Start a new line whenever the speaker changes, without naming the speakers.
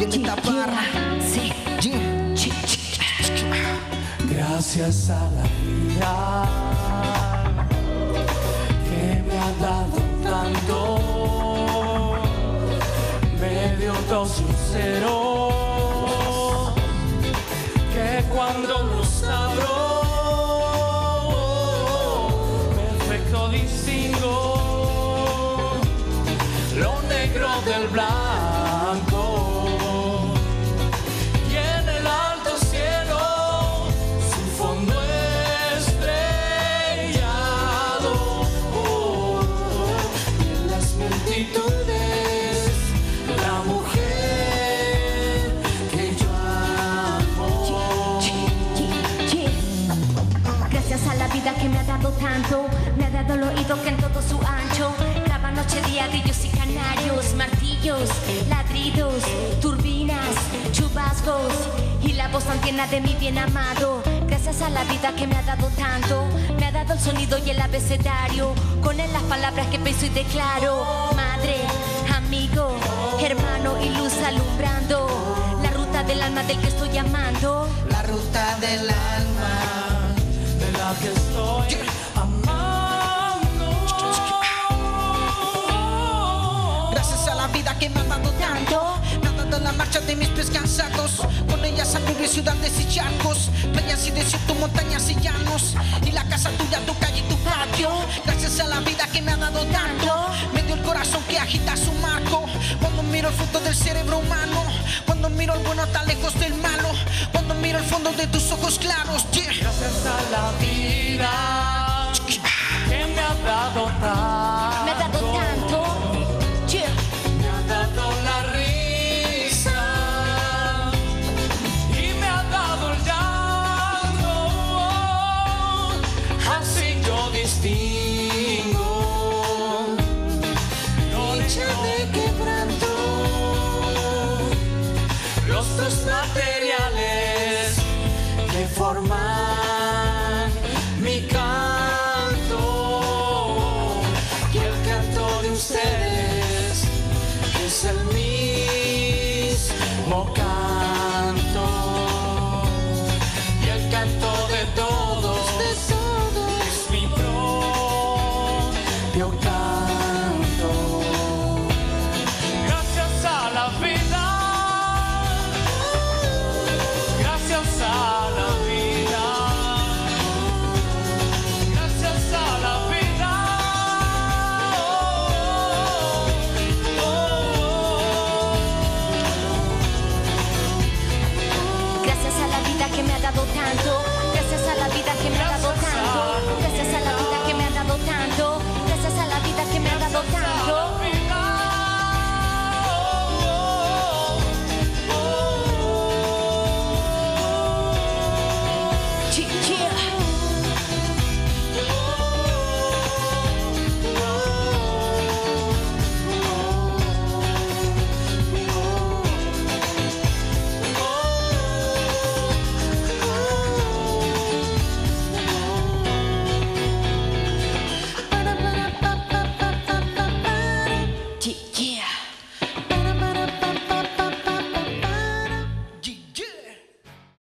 Violeta Parra.
Sí.
Gracias a la vida que me ha dado tanto, me dio dos luceros que cuando los abro perfecto distingo lo negro del blanco. Y en el alto cielo su fondo estrellado, y en las multitudes la mujer que yo amo.
Gracias a la vida que me ha dado tanto, me ha dado el oído que en todo su ancho graba noche, día, grillos y canarios, martillos, ladridos, turbinas, chubascos y la voz tan tierna de mi bien amado. Gracias a la vida que me ha dado tanto, me ha dado el sonido y el abecedario, con él las palabras que pienso y declaro. Madre, amigo, hermano y luz alumbrando la ruta del alma del que estoy amando.
La ruta del alma
De la que estoy amando.
Gracias a la vida que me ha dado tanto, me ha dado la marcha de mis pies cansados. Con ella sacudir ciudades y charcos, playas y desiertos, montañas y llanos, y la casa tuya, tu calle y tu patio. Gracias a la vida que me ha dado tanto, me dio el corazón que agita su marco. Cuando miro el fruto del cerebro humano, cuando miro el bueno tan lejos del malo, cuando miro el fondo de tus ojos claros.
Gracias a la vida que me ha dado tanto.
Me ha dado tanto.
Me ha dado la risa y me ha dado el llanto. Así yo distingo
Dicha de quebranto,
los dos materiales que forman mi canto y el canto de ustedes, que es el mismo canto, y el canto de todos es mi propio canto.